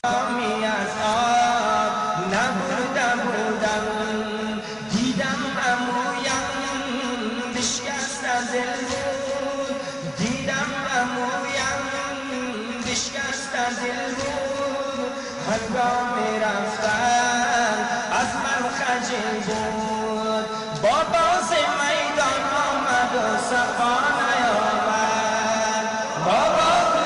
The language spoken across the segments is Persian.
می از آب نبرده بودم، دیدم عمویم بشکسته دل بود، دیدم عمویم بشکسته دل بود. هنگام رفتن از من خجل بود، با باز میدان آمد و صفا نیامد، با باز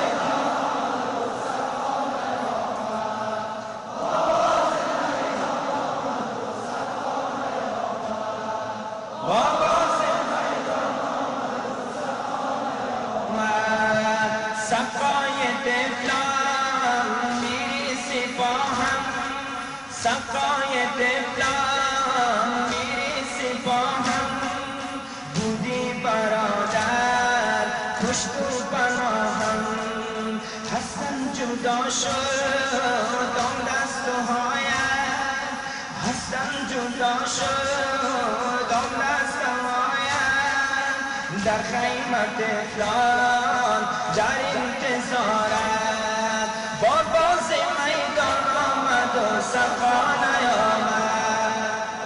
صفای دلم میری سپاهم، صفای دلم میری سپاهم. بودی برادر کشت و پناهم، حسن جدا شد آن دست و هایت، حسن جدا شد آن دست و هایت. در خیمت فلان در انتظارت، با باز میدان آمد و صفا نیامد،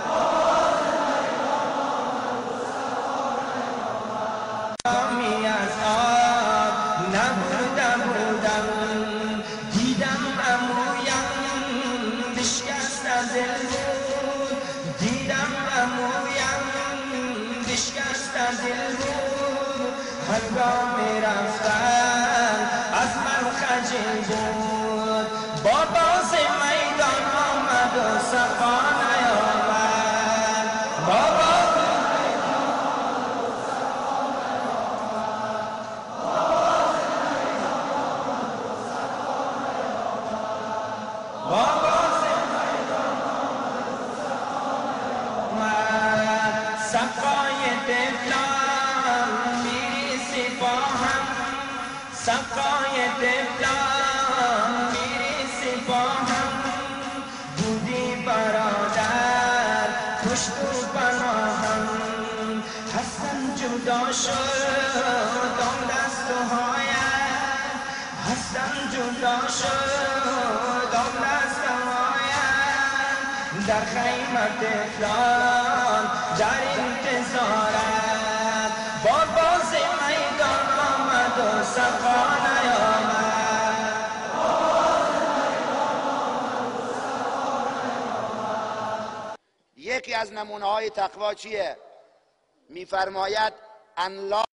می از آب نبرده بودم، دیدم عمویم بشکسته دل بود، دیدم عمویم بشکسته دل بود. هنگام رفتن از من خجل بود، با باز میدان آمد و صفا نیامد، با باز صفای دلم میری سپاهم، صفای دلم میری سپاهم. بودی برادر کشت و پناهم، حسن جدا شد آن دست و هایت، حسن جدا شد آن دست و هایت. در خیمت فلان در انتظارت، با باز میدان آمد و صفا نیامد. یکی از نمونه های تقوا چیه؟ میفرماید ان لا